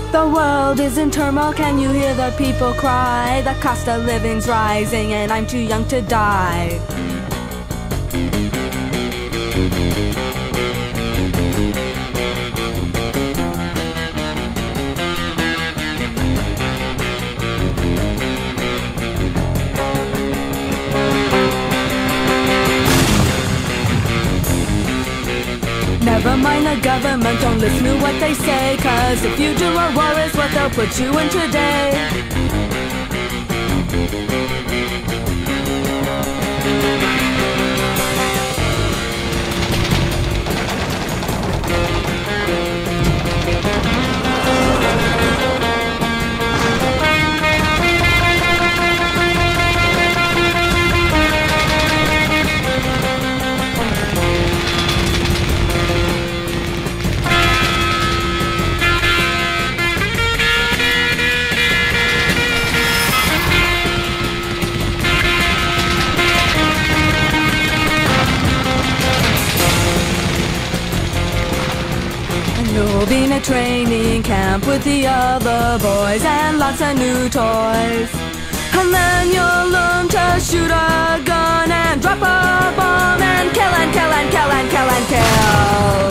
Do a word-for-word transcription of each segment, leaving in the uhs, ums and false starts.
The world is in turmoil, can you hear the people cry? The cost of living's rising and I'm too young to die. Never mind the government, don't listen to what they say, 'cause the future of war is what they'll put you in today. You'll be in a training camp with the other boys and lots of new toys. And then you'll learn to shoot a gun and drop a bomb and kill and kill and kill and kill and kill.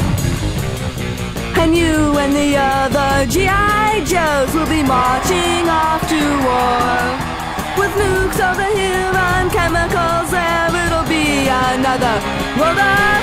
And you and the other G I Joes will be marching off to war. With nukes over here and chemicals there, it'll be another world of